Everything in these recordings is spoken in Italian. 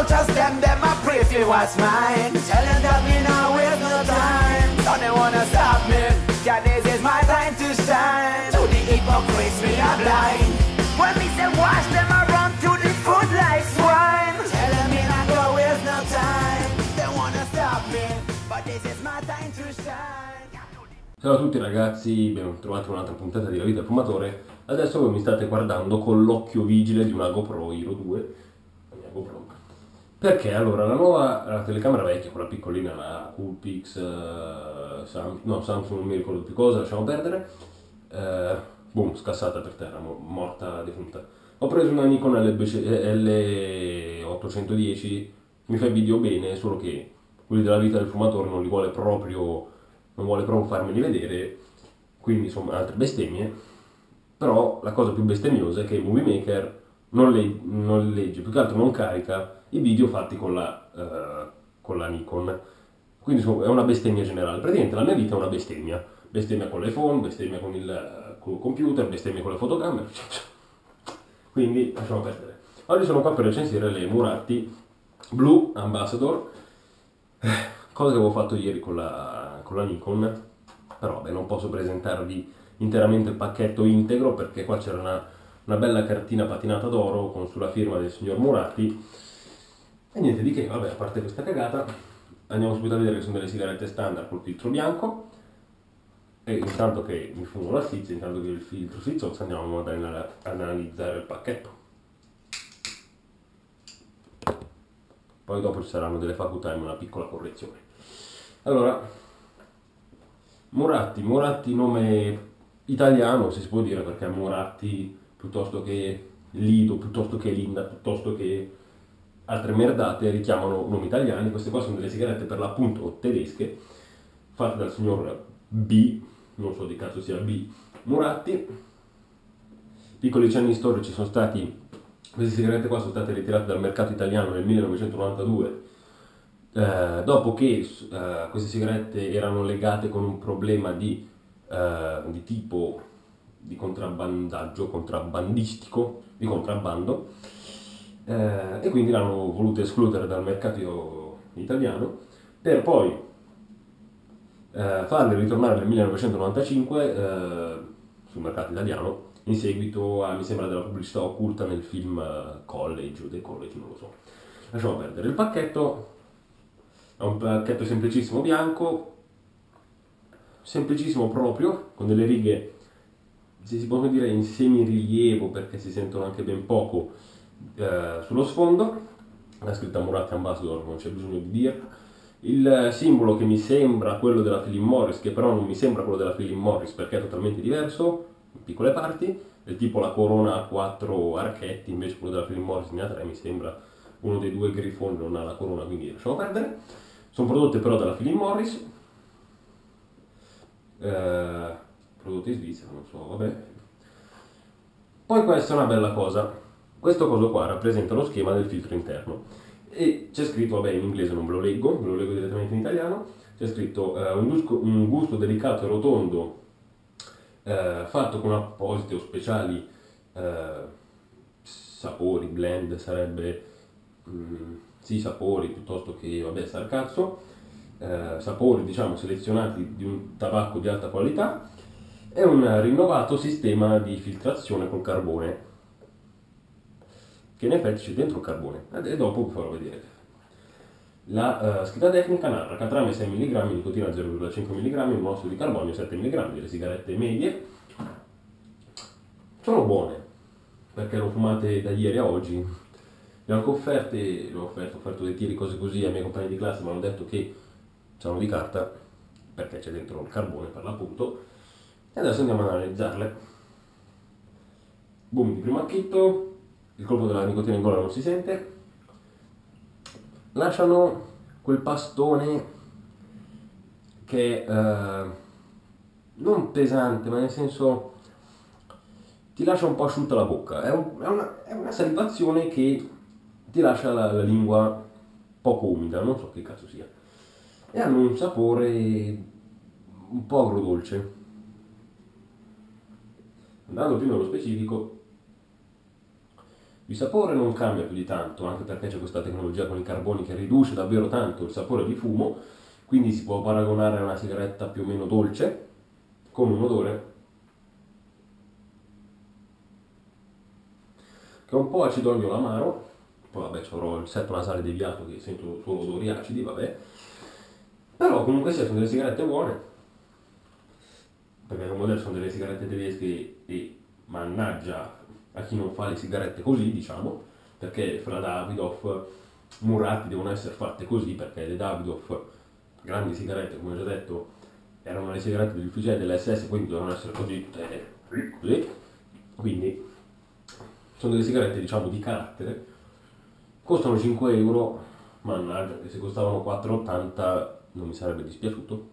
trust them I pray for what's mine. Telling them me now waste no time. Don't they wanna stop me? Yeah, this is my time to shine. To the hypocrites me are blind. When me say wash them I run to the food like swine. Telling me not go waste no time. They wanna stop me, but this is my time to shine. Ciao a tutti ragazzi, ben trovati un'altra puntata di La Vita del Fumatore. Adesso voi mi state guardando con l'occhio vigile di una GoPro Hero 2, la mia GoPro. Perché allora la telecamera vecchia, quella piccolina, la Coolpix, Samsung, non mi ricordo più cosa, lasciamo perdere, boom, scassata per terra, morta, defunta. Ho preso una Nikon L810, mi fa il video bene, solo che quelli della Vita del Fumatore non vuole proprio farmeli vedere, quindi insomma altre bestemmie. Però la cosa più bestemmiosa è che Movie Maker non legge, più che altro non carica i video fatti con la Nikon. Quindi insomma, è una bestemmia generale. Praticamente la mia vita è una bestemmia. Bestemmia con l'iPhone, bestemmia con il computer, bestemmia con le fotocamere. Quindi lasciamo perdere. Oggi sono qua per recensire le Muratti Blue Ambassador. Cosa che avevo fatto ieri con la Nikon. Però vabbè, non posso presentarvi interamente il pacchetto integro perché qua c'era una bella cartina patinata d'oro con sulla firma del signor Muratti e niente di che, vabbè, a parte questa cagata andiamo subito a vedere che sono delle sigarette standard col filtro bianco e intanto che mi fumo la schizza, intanto che il filtro si zozza, andiamo ad analizzare il pacchetto. Poi dopo ci saranno delle facoltà e una piccola correzione. Allora, Muratti nome italiano, se si può dire, perché Muratti piuttosto che Lido, piuttosto che Linda, piuttosto che altre merdate richiamano nomi italiani. Queste qua sono delle sigarette per l'appunto tedesche, fatte dal signor B, non so di cazzo sia B, Muratti. Piccoli cenni storici sono stati, queste sigarette qua sono state ritirate dal mercato italiano nel 1992. Dopo che queste sigarette erano legate con un problema di tipo di contrabbandistico, di contrabbando, e quindi l'hanno voluto escludere dal mercato italiano per poi farle ritornare nel 1995 sul mercato italiano in seguito a, mi sembra, della pubblicità occulta nel film College o The College, non lo so. Lasciamo perdere. Il pacchetto è un pacchetto semplicissimo bianco, semplicissimo proprio, con delle righe, se si può dire, in semirilievo perché si sentono anche ben poco sullo sfondo. La scritta Muratti Ambassador non c'è bisogno di dirla. Il simbolo che mi sembra quello della Philip Morris, che però non mi sembra quello della Philip Morris perché è totalmente diverso, in piccole parti, è tipo la corona a 4 archetti, invece quello della Philip Morris ne ha 3, mi sembra uno dei due grifoni non ha la corona, quindi lasciamo perdere. Sono prodotte però dalla Philip Morris, prodotte in Svizzera, non so, vabbè. Poi questa è una bella cosa, questo coso qua rappresenta lo schema del filtro interno e c'è scritto, vabbè, in inglese non ve lo leggo direttamente in italiano, c'è scritto un gusto delicato e rotondo fatto con appositi o speciali sapori, blend sarebbe, sì, sapori piuttosto che, vabbè, sarcazzo, sapori diciamo selezionati di un tabacco di alta qualità e un rinnovato sistema di filtrazione col carbone, che in effetti c'è dentro il carbone e dopo vi farò vedere. La scheda tecnica narra catrame 6 mg, nicotina 0,5 mg, monossido di carbonio 7 mg, le sigarette medie sono buone perché l'ho fumate da ieri a oggi. Le ho offerto dei tiri, cose così ai miei compagni di classe, mi hanno detto che sono di carta perché c'è dentro il carbone per l'appunto. E adesso andiamo ad analizzarle. Boom di primo acchitto, il colpo della nicotina in gola non si sente, lasciano quel pastone che non pesante, ma nel senso ti lascia un po' asciutta la bocca, è una salivazione che ti lascia la lingua poco umida, non so che cazzo sia, e hanno un sapore un po' agrodolce. Andando più nello specifico, Il sapore non cambia più di tanto, anche perché c'è questa tecnologia con i carboni che riduce davvero tanto il sapore di fumo, quindi si può paragonare a una sigaretta più o meno dolce, con un odore che è un po' acidognolo amaro, poi vabbè c'ho il setto nasale deviato che sento solo odori acidi, vabbè, però comunque sia sono delle sigarette buone, perché come ho detto sono delle sigarette tedesche e mannaggia a chi non fa le sigarette così, diciamo, perché fra Davidoff, Muratti devono essere fatte così, perché le Davidoff, grandi sigarette, come ho già detto, erano le sigarette degli ufficiali dell'SS, quindi dovevano essere così, così. Quindi sono delle sigarette, diciamo, di carattere, costano 5 euro, mannaggia, che se costavano 4,80 non mi sarebbe dispiaciuto.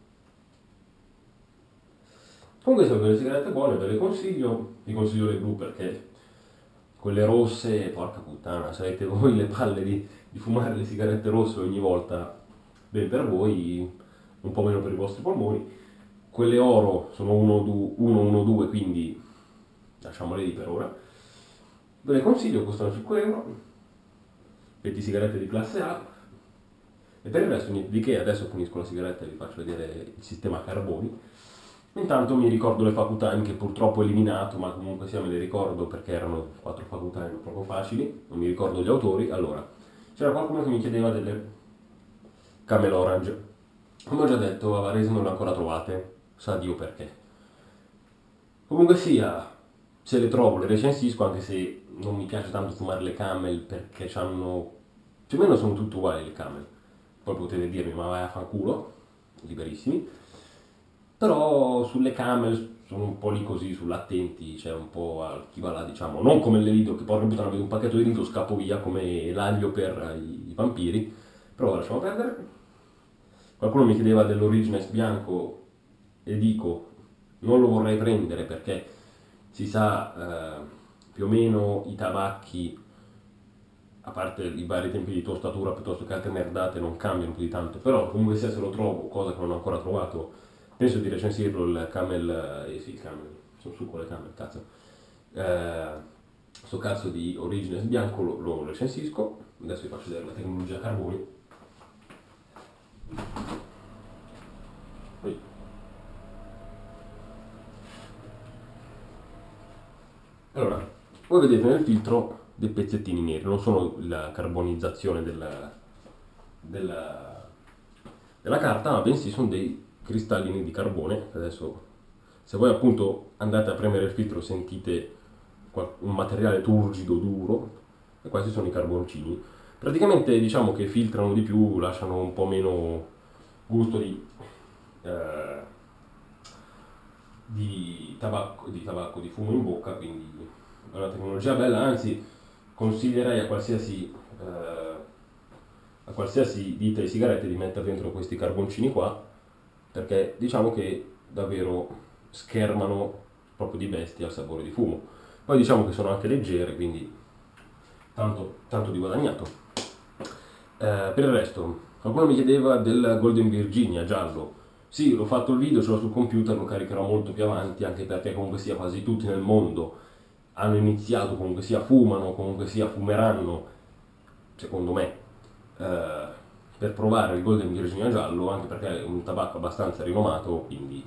Comunque sono delle sigarette buone, ve le consiglio, vi consiglio le blu perché quelle rosse, porca puttana, se avete voi le palle di fumare le sigarette rosse ogni volta, bene per voi, un po' meno per i vostri polmoni. Quelle oro sono 1,12, quindi lasciamole lì per ora. Ve le consiglio, costano 5 euro, 20 sigarette di classe A, e per il resto niente di che. Adesso pulisco la sigaretta e vi faccio vedere il sistema carboni. Intanto mi ricordo le Fakutime che purtroppo ho eliminato, ma comunque sia me le ricordo perché erano 4 Fakutime proprio facili, non mi ricordo gli autori. Allora, c'era qualcuno che mi chiedeva delle Camel Orange. Come ho già detto, a Varese non le ho ancora trovate, sa Dio perché. Comunque sia, se le trovo le recensisco, anche se non mi piace tanto fumare le Camel perché hanno... più o meno sono tutte uguali le Camel. Poi potete dirmi, ma vai a fanculo, liberissimi. Però sulle Camel sono un po' lì così, sull'attenti, c'è un po' a chi va là, diciamo, non come nelle video che porca puttana vedo un pacchetto di dito, scappo via come l'aglio per i vampiri, però lasciamo perdere. Qualcuno mi chiedeva dell'Origines bianco e dico, non lo vorrei prendere perché si sa più o meno i tabacchi, a parte i vari tempi di tostatura piuttosto che altre merdate, non cambiano più di tanto, però comunque sia se lo trovo, cosa che non ho ancora trovato, penso di recensirlo il Camel, sì il Camel, sono su con le Camel, cazzo, sto cazzo di Origines bianco lo recensisco. Adesso vi faccio vedere la tecnologia carboni. Allora, voi vedete nel filtro dei pezzettini neri, non sono la carbonizzazione della carta, ma bensì sono dei cristallini di carbone. Adesso, se voi appunto andate a premere il filtro sentite un materiale turgido, duro, e questi sono i carboncini. Praticamente diciamo che filtrano di più, lasciano un po' meno gusto di tabacco, di fumo in bocca, quindi è una tecnologia bella, anzi consiglierei a qualsiasi ditta di sigarette di mettere dentro questi carboncini qua, perché diciamo che davvero schermano proprio di bestia il sapore di fumo. Poi diciamo che sono anche leggere, quindi tanto di guadagnato. Per il resto, qualcuno mi chiedeva del Golden Virginia giallo. Sì, l'ho fatto il video, ce l'ho sul computer, lo caricherò molto più avanti, anche perché comunque sia quasi tutti nel mondo hanno iniziato, comunque sia fumano, comunque sia fumeranno, secondo me, per provare il Golden Virginia giallo, anche perché è un tabacco abbastanza rinomato, quindi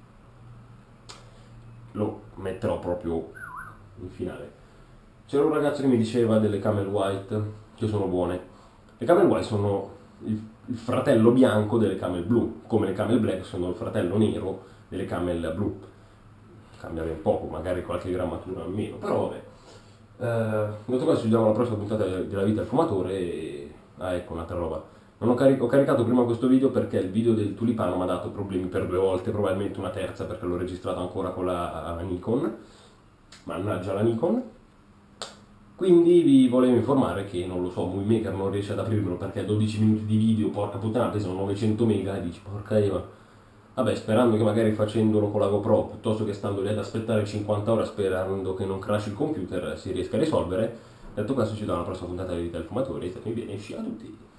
lo metterò proprio in finale. C'era un ragazzo che mi diceva delle Camel White, che sono buone. Le Camel White sono il fratello bianco delle Camel Blue, come le Camel Black sono il fratello nero delle Camel Blue. Cambia ben poco, magari qualche grammatura in meno, però vabbè. Detto questo, ci vediamo alla prossima puntata della vita del fumatore e... Ah, ecco un'altra roba. Non ho, ho caricato prima questo video perché il video del tulipano mi ha dato problemi per 2 volte, probabilmente una terza perché l'ho registrato ancora con la Nikon. Mannaggia la Nikon. Quindi vi volevo informare che, non lo so, Movie Maker non riesce ad aprirmelo perché 12 minuti di video, porca puttana, pesano 900 mega e dici, porca Eva. Vabbè, sperando che magari facendolo con la GoPro, piuttosto che stando lì ad aspettare 50 ore sperando che non crashi il computer, si riesca a risolvere. Detto questo, ci do alla prossima puntata di Vita del Fumatore, statemi bene e sci a tutti.